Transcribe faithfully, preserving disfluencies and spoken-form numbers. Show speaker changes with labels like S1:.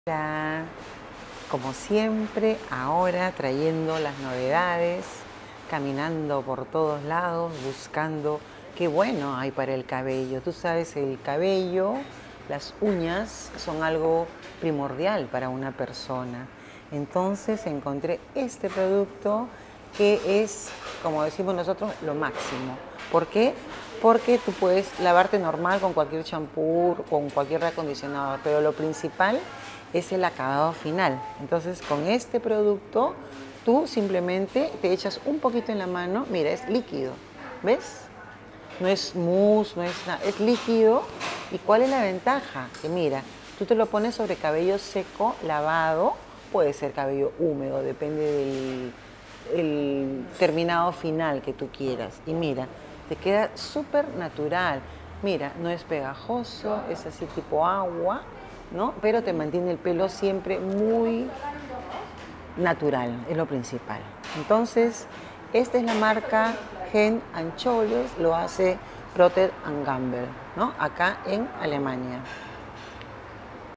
S1: Hola, como siempre, ahora trayendo las novedades, caminando por todos lados, buscando qué bueno hay para el cabello. Tú sabes, el cabello, las uñas son algo primordial para una persona. Entonces encontré este producto que es, como decimos nosotros, lo máximo. ¿Por qué? Porque tú puedes lavarte normal con cualquier champú, con cualquier reacondicionador, pero lo principal es el acabado final. Entonces, con este producto, tú simplemente te echas un poquito en la mano. Mira, es líquido, ¿ves? No es mousse, no es nada, es líquido. ¿Y cuál es la ventaja? Que mira, tú te lo pones sobre cabello seco, lavado, puede ser cabello húmedo, depende del el terminado final que tú quieras. Y mira, te queda súper natural. Mira, no es pegajoso, es así tipo agua, ¿no? Pero te mantiene el pelo siempre muy natural, es lo principal. Entonces, esta es la marca Head and Shoulders, lo hace Procter and Gamble, ¿no? Acá en Alemania.